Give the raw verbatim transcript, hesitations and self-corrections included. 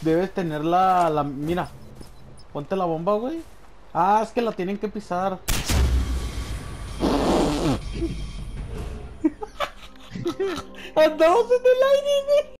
Debes tener la, la... Mira, ponte la bomba, güey. Ah, es que la tienen que pisar. Andamos en el aire, güey.